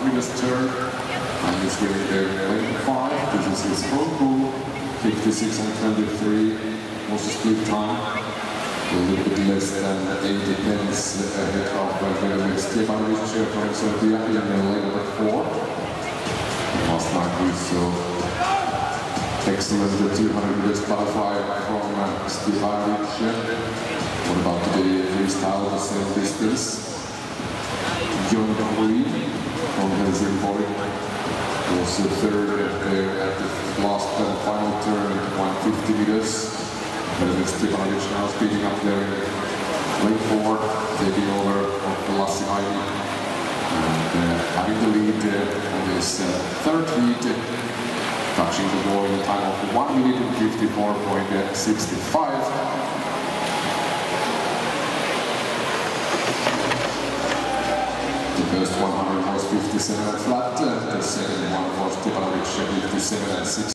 previous turn. And he's winning there lane 5. This is his home pool. 56 and 23. Also split time. A little bit less than 80 pence ahead of Felix Stefanovic from Serbia in lane number 4. Last night we saw excellent 200 meters butterfly from Stefanovic. What about today freestyle the same distance? John Hui from Helsingborg was third there at the last final turn at 150 meters. Stefanovic now speeding up there in lane 4, taking over of Lassi Aini and having the lead on this third heat, touching the ball in a time of 1 minute and 54.65. The first 100 was 57 flat, the second one was Stefanovic 57 and 6.